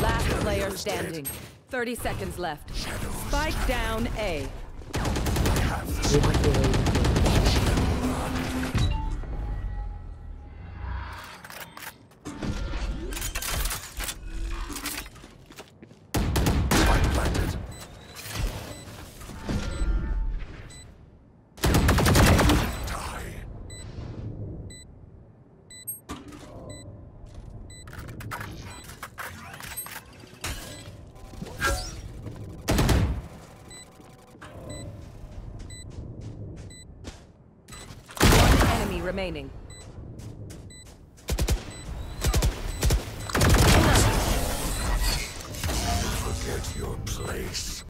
Last player standing. 30 seconds left. Spike down A. Remaining. Forget your place.